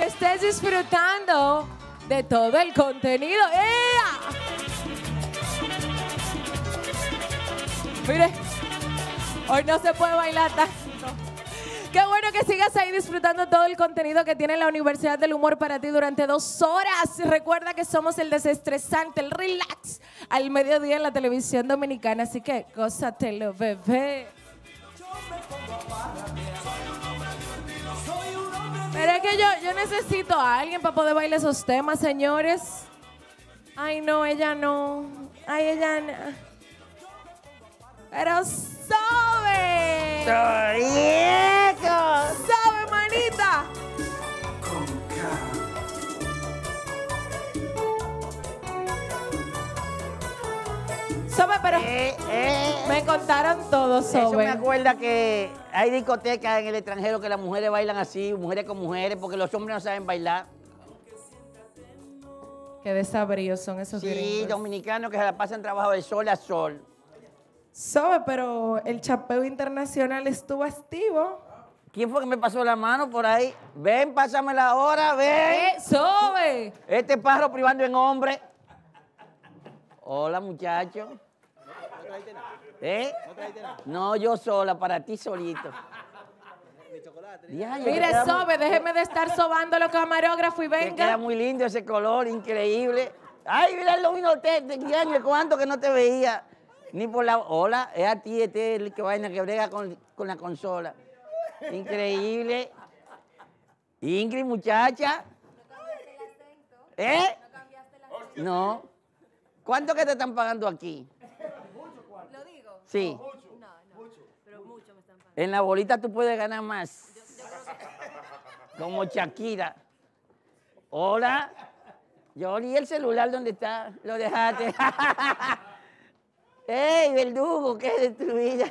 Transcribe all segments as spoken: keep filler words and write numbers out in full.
que estés disfrutando de todo el contenido. ¡Ea! Mire, hoy no se puede bailar tanto. Qué bueno que sigas ahí disfrutando todo el contenido que tiene la Universidad del Humor para ti durante dos horas. Recuerda que somos el desestresante, el relax, al mediodía en la televisión dominicana. Así que gózatelo, bebé. Pero es que yo, yo necesito a alguien para poder bailar esos temas, señores. Ay, no, ella no. Ay, ella no. Pero sabe. Sabe, manita. Sobe, pero Eh, eh. me contaron todo, Eso Sobe. me acuerda que hay discotecas en el extranjero que las mujeres bailan así, mujeres con mujeres, porque los hombres no saben bailar. Qué desabríos son esos Sí, gringos. dominicanos que se la pasan trabajo de sol a sol. Sobe, pero el chapeo internacional estuvo activo. ¿Quién fue que me pasó la mano por ahí? Ven, pásamela ahora, ven. ¡Eh, Sobe! Este pájaro privando en hombre. Hola, muchacho. ¿Eh? No, yo sola, para ti solito. Diaye, Mire, te queda muy- Sobe, déjeme de estar sobando los camarógrafos y Te queda venga. muy lindo ese color, increíble. Ay, mira el domino, te, te, Diaye, cuánto que no te veía. Ni por la... Hola, es a ti, este es el que vaina que brega con, con la consola. Increíble. Ingrid, muchacha. ¿Eh? No. ¿Cuánto que te están pagando aquí? ¿Lo digo? Sí. No, no, pero mucho me están pagando. En la bolita tú puedes ganar más. Como Shakira. Hola. Yoli, ¿el celular dónde está? Lo dejaste. ¡Ey, verdugo! ¿Qué es de tu vida?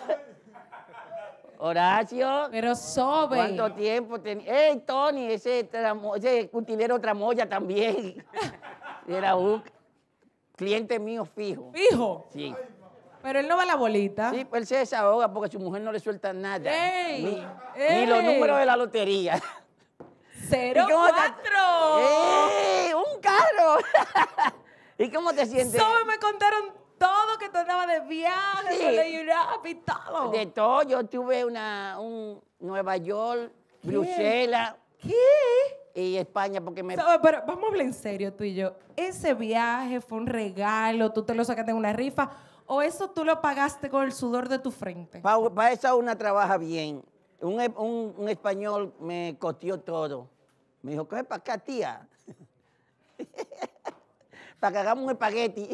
Horacio. Pero Sobe. ¿Cuánto tiempo tenía? ¡Ey, Tony! Ese, tramo, ese utilero tramoya también. Era un cliente mío fijo. Fijo. Sí. Pero él no va a la bolita. Sí, pues él se desahoga porque su mujer no le suelta nada. ¡Ey! Ni, ¡Ey! ni los números de la lotería. Cero ¿Y cómo te- cuatro. ¡Ey! ¡Un carro! ¿Y cómo te sientes? Sobe, me contaron todo, que tú andabas de viaje, Sí. con la Europe y todo. De todo, yo tuve una, un Nueva York, Bruselas ¿Qué? y España porque me... Sobe, pero vamos a hablar en serio tú y yo. ¿Ese viaje fue un regalo, tú te lo sacaste en una rifa, o eso tú lo pagaste con el sudor de tu frente? Para esa una trabaja bien. Un, e- un- un español me costeó todo. Me dijo, coge para acá, tía. Para que hagamos un espagueti.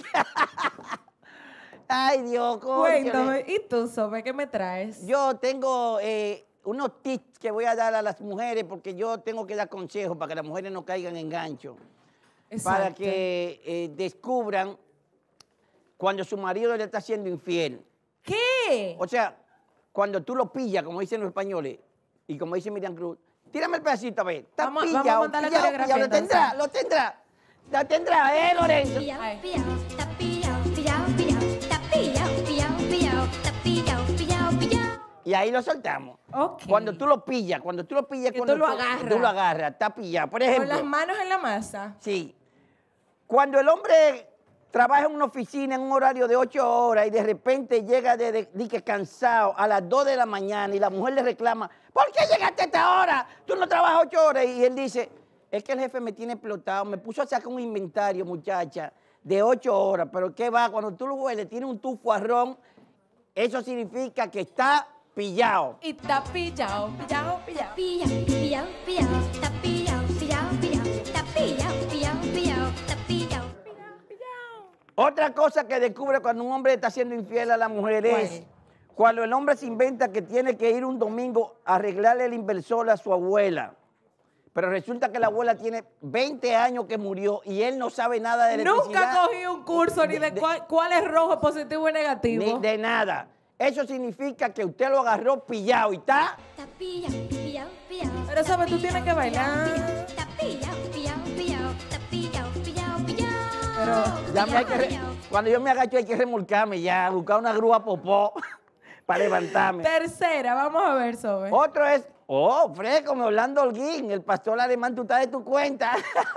Ay, Dios, cónchale. Cuéntame, ¿y tú, Sobe, qué me traes? Yo tengo eh, unos tips que voy a dar a las mujeres porque yo tengo que dar consejos para que las mujeres no caigan en gancho. Para Exacto. que eh, descubran cuando su marido le está siendo infiel. ¿Qué? O sea, cuando tú lo pillas, como dicen los españoles, y como dice Miriam Cruz, tírame el pedacito a ver. Está Vamos- vamos a pillado, montar la pillado, coreografía, pillado. Lo tendrá, entonces. lo tendrá. Lo tendrá, ¿eh, Lorenzo? Pillao, Ay. pillao, está pillao, pillao, pillao, está pillao, pillao, pillao, está pillao, pillao, pillao. Y ahí lo soltamos. Ok. Cuando tú lo pillas, cuando tú lo pillas, Que cuando tú lo agarras. Tú lo agarras, está pillado. Por Con ejemplo, las manos en la masa. sí. Cuando el hombre trabaja en una oficina en un horario de ocho horas y de repente llega de, de- de que cansado a las dos de la mañana y la mujer le reclama, ¿por qué llegaste a esta hora? Tú no trabajas ocho horas. Y él dice, es que el jefe me tiene explotado, me puso a sacar un inventario, muchacha, de ocho horas. Pero ¿qué va? Cuando tú lo hueles, tiene un tufo a ron, eso significa que está pillado. Y está pillado, pillado, pillado. Pillao, pillao, pillao, está pillao, pillao, pillao, está pillao, pillao, pillao, está pillao. Otra cosa que descubre cuando un hombre está siendo infiel a la mujer ¿Cuál? es cuando el hombre se inventa que tiene que ir un domingo a arreglarle el inversor a su abuela. Pero resulta que la abuela tiene veinte años que murió y él no sabe nada de electricidad. Nunca cogí un curso ni de de- cuál, cuál es rojo, positivo y negativo. Ni de nada. Eso significa que usted lo agarró pillado y está... Está pillao, pillao, pillao. Pero, ¿sabes? Tú tienes que bailar. Está pillao, pillao, pillao, está pillao, pillao, pillao. Pero Ya me hay que re- Pillao. cuando yo me agacho hay que remolcarme ya, buscar una grúa popó para levantarme. tercera, vamos a ver, Sobe. Otro es Oh, fresco, me Orlando Holguín, el pastor alemán, tú estás de tu cuenta.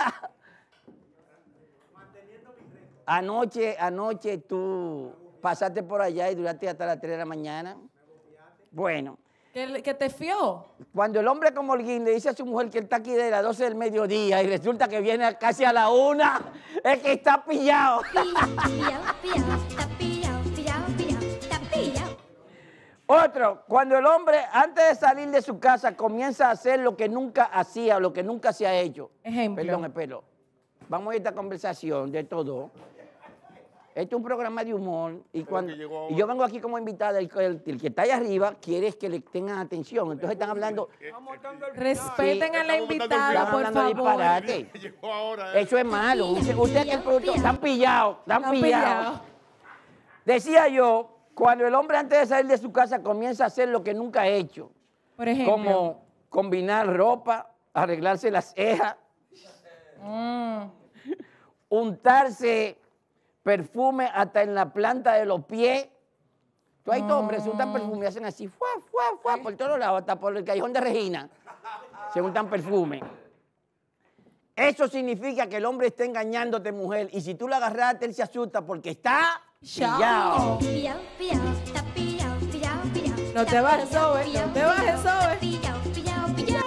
Anoche, anoche tú pasaste por allá y duraste hasta las tres de la mañana. Bueno. ¿Que, que te fió? Cuando el hombre como Holguín le dice a su mujer que él está aquí de las doce del mediodía y resulta que viene casi a la una, es que está pillado. Pillao, pillao, está pillao, pillao, pillao, está pillao. Otro, cuando el hombre antes de salir de su casa comienza a hacer lo que nunca hacía, lo que nunca se ha hecho. Ejemplo. Perdón, espero. Vamos a esta conversación de todo. Este es un programa de humor y, cuando, y yo vengo aquí como invitada, el, el, el que está ahí arriba quiere que le tengan atención. Entonces están hablando... Respeten Sí. a la invitada, Estamos por hablando de favor. disparate. Eso es malo. Usted, usted que el producto están pillados, están Están pillados. pillados. Decía yo, cuando el hombre antes de salir de su casa comienza a hacer lo que nunca ha hecho, Por ejemplo. como combinar ropa, arreglarse las cejas, Mm. untarse perfume hasta en la planta de los pies. Tú hay hombres se untan perfume y hacen así, fuá, fuá, fuá, por todos lados, hasta por el callejón de Regina. Se untan perfume. Eso significa que el hombre está engañándote, mujer. Y si tú lo agarraste, él se asusta porque está Chao. pillado. Pillao, pillao, está pillao, pillao, pillao. No te bajes, Sobe, no te bajes, Sobe. Pillao, pillao, pillao.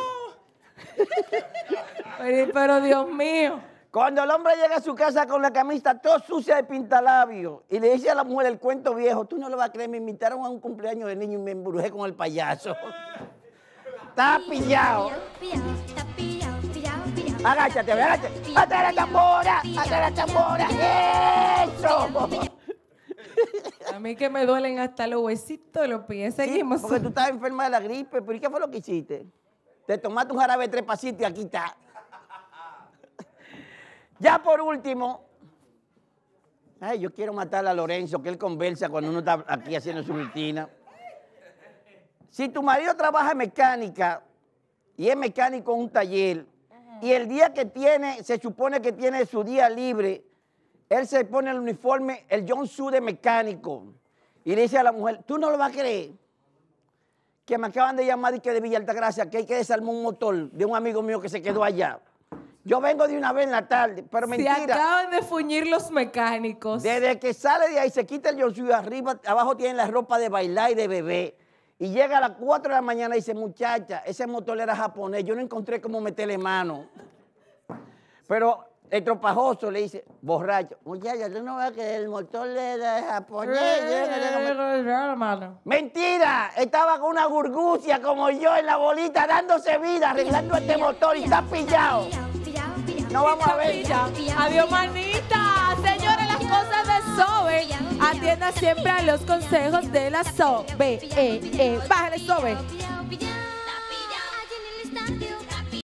Pero, pero Dios mío. Cuando el hombre llega a su casa con la camisa todo sucia de pintalabios y le dice a la mujer el cuento viejo, tú no lo vas a creer, me invitaron a un cumpleaños de niño y me embrujé con el payaso. Está pillado. Pillao, pillao, está pillao, pillao, pillao. Agáchate, agáchate. ¡Hasta la tambora! ¡Hasta la tambora! ¡Eso! A mí que me duelen hasta los huesitos de los pies. Sí, Seguimos. porque tú estabas enferma de la gripe, pero ¿y qué fue lo que hiciste? Te tomaste un jarabe de tres pasitos y aquí está. Ya por último, ay, yo quiero matar a Lorenzo, que él conversa cuando uno está aquí haciendo su rutina. Si tu marido trabaja en mecánica y es mecánico en un taller, y el día que tiene, se supone que tiene su día libre, él se pone el uniforme, el John Sue de mecánico, y le dice a la mujer, tú no lo vas a creer, que me acaban de llamar y que de Villa Altagracia, que hay que desarmar un motor de un amigo mío que se quedó allá. Yo vengo de una vez en la tarde, pero Se mentira. acaban de fuñir los mecánicos. Desde que sale de ahí, se quita el John Sue arriba, abajo tiene la ropa de bailar y de bebé. Y llega a las cuatro de la mañana y dice, muchacha, ese motor era japonés, yo no encontré cómo meterle mano. Pero el tropajoso le dice, borracho, muchacha, tú no ves que el motor era japonés. yo no sé cómo-". Mentira, estaba con una gurgucia como yo en la bolita, dándose vida, arreglando este motor y está pillado. Pillao, pillao. No vamos a ver. Pilla. Adiós, manita. Señores, las cosas de Sobe. Atienda siempre a los consejos de la Sobe. Eh, eh. Bájale, Sobe.